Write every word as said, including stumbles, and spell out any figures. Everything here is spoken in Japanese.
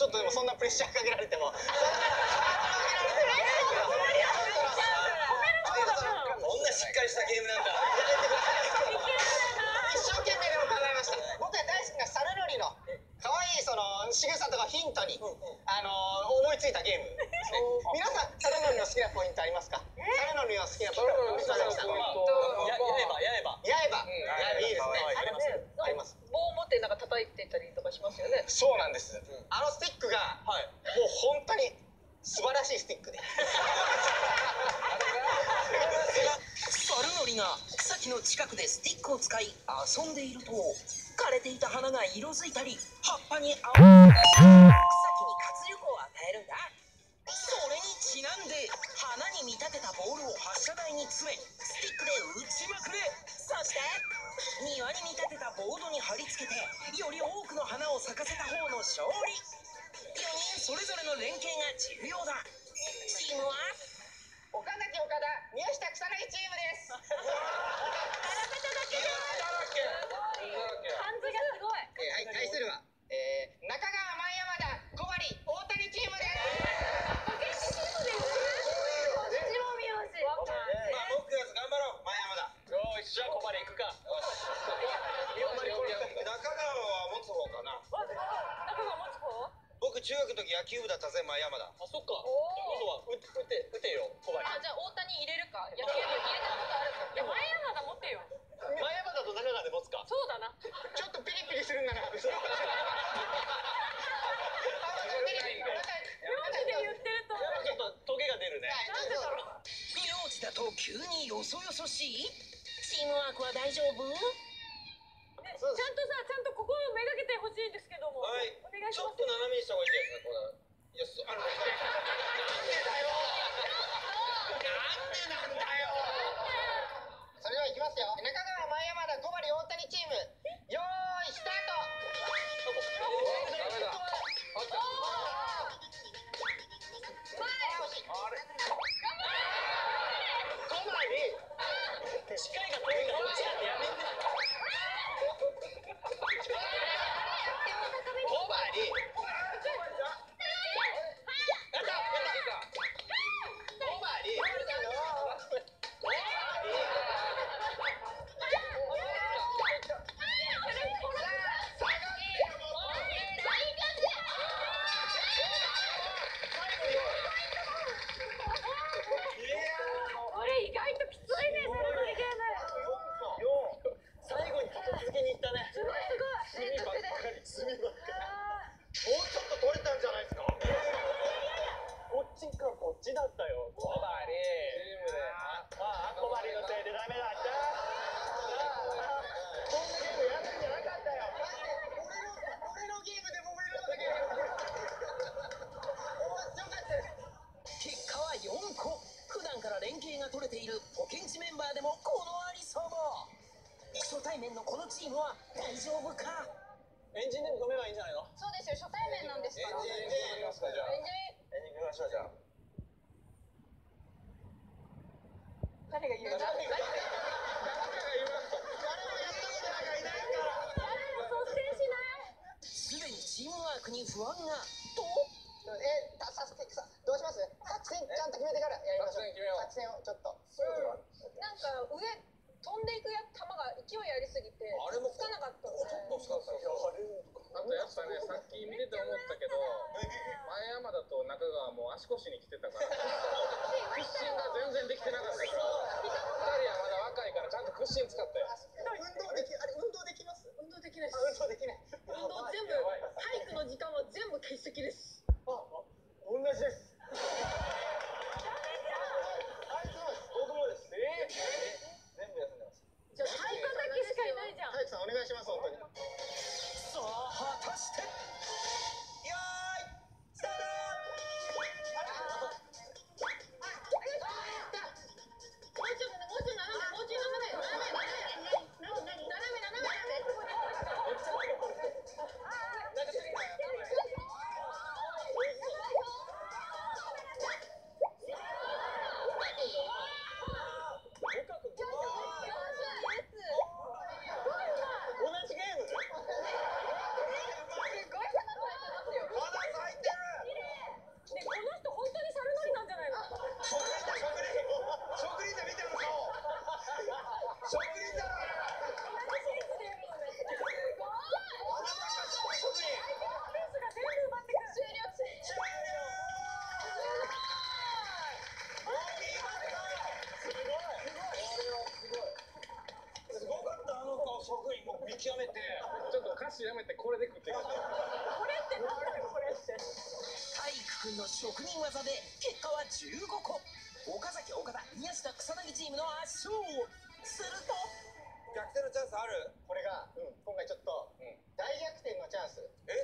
ちょっとでもそんなプレッシャーかけられても。こんなしっかりしたゲームなんだ。一生懸命でも考えました。僕が大好きなサルノリの可愛いその仕草とかヒントにあの思いついたゲーム。皆さんサルノリの好きなポイントありますか？サルノリの好きなポイント。やえばやえばやえばいいですね。あります。 棒を持ってなんか叩いてたりとかしますよね。 そうなんです。あのスティックがもう本当に素晴らしいスティックで。 サルノリが草木の近くでスティックを使い遊んでいると、枯れていた花が色づいたり葉っぱに青い草木に活力を与えるんだ。それにちなんで花に見立てたボールを発射台に詰めスティックで打ちまくれ。そして庭に見立てたボードに貼り付けてより多くの花を咲かせた方の勝利。よにんそれぞれの連携が重要だ。チームは岡崎岡田宮下草薙チームです。 並べただけじゃん。漢字がすごい。 はい、対するは、えー、中川前山田小針大谷チームです。 バケツチームです。こっちも見よし。 まあ僕やつ頑張ろう前山田。よしじゃあ小針行くか。よし。中川は持つ方かな。 中川持つ方？ 僕中学の時野球部だったぜ前山田。あそっか。今度は打て打て打てよ小針。 あじゃあ大谷入れるか。野球部入れたことあるか。いや前山田持ってよ。 前山田と中川で持つか。 そうだな。 ちょっとピリピリするんだな。名字で言ってると。 ちょっとトゲが出るね。 なんでだろう。 名字だと急によそよそしい？チームワークは大丈夫？ ちゃんとさ、ちゃんとここをめがけてほしいんですけども。 はい。 お願いします。 ちょっと斜めにした方がいいですね。これ。よし、あの。なんでだよ。なんでなんだよ。それでは行きますよ。中川前山田小針大谷チーム。よーいスタート。ダメだ。あった。小針。視界が遠いからこっちなんてやめて。小針。 これ意外ときついね、サルノリゲーム。 最後に立て続けにいったね。 すごいすごい。 炭ばっかり、炭ばっかり。もうちょっと取れたんじゃないですか。こっちか、こっちだったよ。小針。チームで。ああ、小針のせいでダメだった。こんなゲームやるんじゃなかったよ。俺の、俺のゲームで揉めるようなゲーム。面白かったよ。 結果はよんこ。普段から連携が取れているポケンチメンバーでもこのありさま。初対面のこのチームは大丈夫か？ エンジンで止めばいいんじゃないの？ そうですよ、初対面なんですから。 エンジンでやりますか、じゃあ。 エンジエンジン組みましょう、じゃあ。 誰が言うの？誰が誰が言いますか？誰もやったことなんかいないから。 誰も率先しない。 すでにチームワークに不安が。とえ、たさせてさ、どうします？作戦ちゃんと決めてからやりましょう。作戦をちょっと。 なんか上飛んでいくや球が勢いありすぎてあれもつかなかったので。 ちょっと使った。 あとやっぱね、さっき見てて思ったけど、前山田と中川も足腰に来てたから、屈伸が全然できてなかったから、ふたりはまだ若いからちゃんと屈伸使ったよ。 運動でき、あれ運動できます？ 運動できないです。 運動できない。 運動全部体育の時間は全部欠席です。 あ、同じです。僕もです。え全部休んでます。 じゃあ体育だけしかいないじゃん。 体育さんお願いします、本当に。 さあ果たして。 よーいスタート。 もうちょっともうちょっと斜めもうちょっと斜め斜め斜め斜め斜め斜め。 やめてこれで食ってください。 これってなんだよこれって。 体育くんの職人技で結果はじゅうごこ。岡崎岡田宮下草薙チームの圧勝。すると逆転のチャンスある？ これが、うん、今回ちょっと、 うん大逆転のチャンス。 え